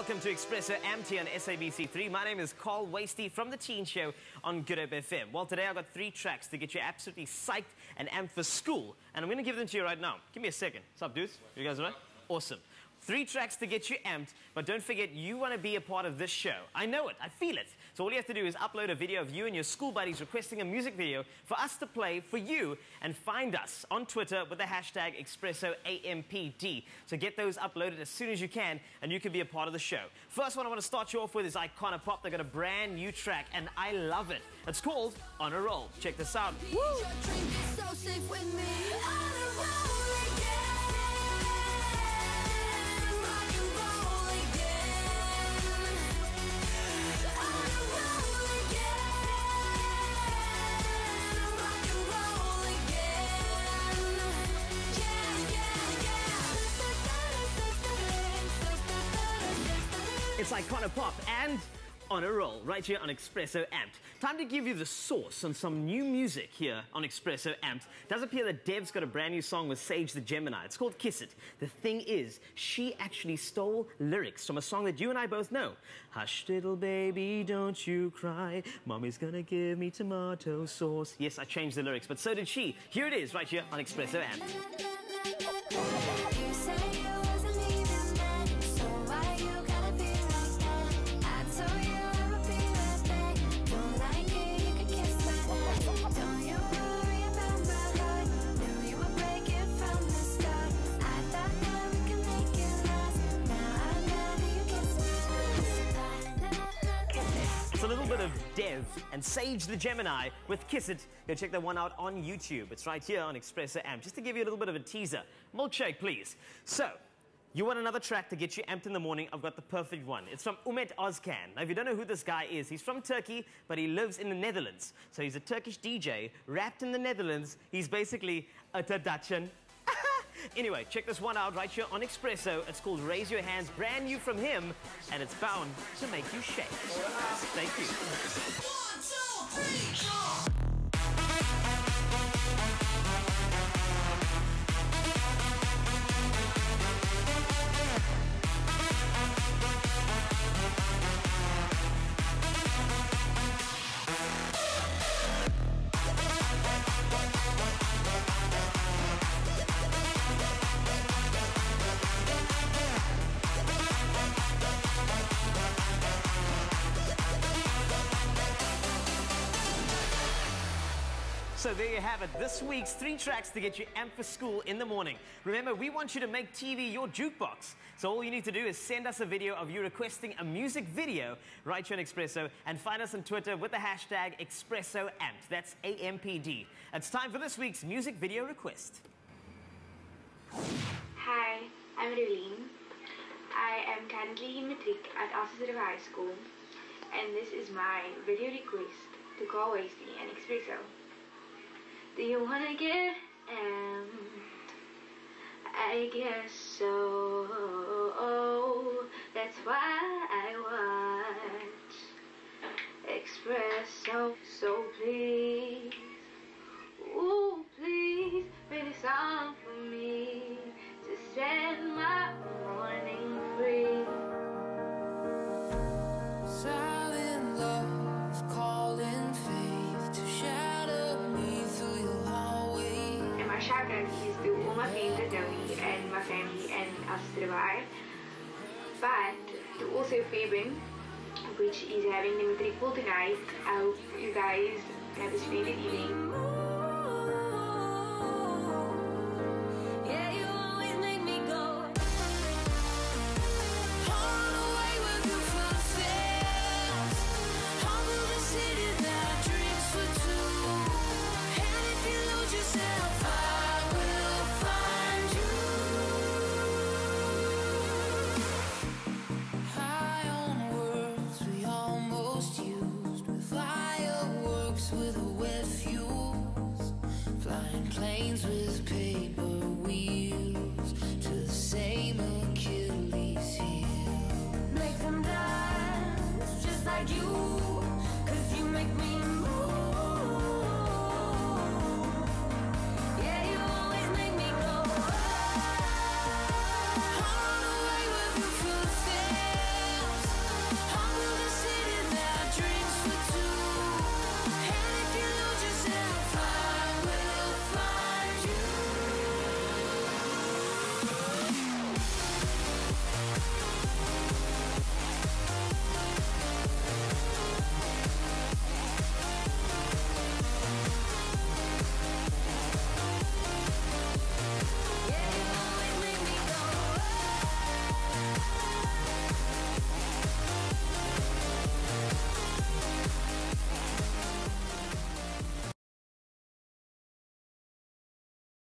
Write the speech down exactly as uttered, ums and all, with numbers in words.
welcome to Expresso Amped on S A B C three. My name is Carl Wastie from The Teen Show on Good Hope F M. Well, today I've got three tracks to get you absolutely psyched and amped for school. And I'm going to give them to you right now. Give me a second. What's up, dudes? You guys all right? Awesome. Three tracks to get you amped, but don't forget, you want to be a part of this show. I know it. I feel it. So all you have to do is upload a video of you and your school buddies requesting a music video for us to play for you, and find us on Twitter with the hashtag Expresso A M P D. So get those uploaded as soon as you can, and you can be a part of the show. First one I want to start you off with is Icona Pop. They got a brand new track, and I love it. It's called On a Roll. Check this out. Woo! It's Icona Pop and On a Roll, right here on Expresso Amped. Time to give you the source on some new music here on Expresso Amped. It does appear that Dev's got a brand new song with Sage the Gemini. It's called Kiss It. The thing is, she actually stole lyrics from a song that you and I both know. Hush, little baby, don't you cry. Mommy's gonna give me tomato sauce. Yes, I changed the lyrics, but so did she. Here it is, right here on Expresso Amped. A little bit of Dev and Sage the Gemini with Kiss It. Go check that one out on YouTube. It's right here on Expresso Amped. Just to give you a little bit of a teaser. Milkshake, please. So, you want another track to get you amped in the morning? I've got the perfect one. It's from Umet Ozcan. Now, if you don't know who this guy is, he's from Turkey, but he lives in the Netherlands. So he's a Turkish D J, wrapped in the Netherlands. He's basically a Tadacian. Anyway, check this one out right here on Expresso. It's called Raise Your Hands, brand new from him, and it's bound to make you shake. Thank you. One, two, three, go! So there you have it, this week's three tracks to get you amped for school in the morning. Remember, we want you to make T V your jukebox. So all you need to do is send us a video of you requesting a music video right here on Expresso, and find us on Twitter with the hashtag Expresso Amped. That's A M P D. It's time for this week's music video request. Hi, I'm Revelien. I am currently in Matric at Bastille High School, and this is my video request to call Wastie and Expresso. Do you wanna get amped? I guess so. That's why I watch Expresso. So please, ooh please, play this song for me to set my morning free. Silent love, calling faith to shadow me through your hallway. And my shout out is to all my friends that know me and my family and us erbij. But to also Fabian, which is having the matric pool tonight. I hope you guys have a splendid evening. With a wet fuse, flying planes with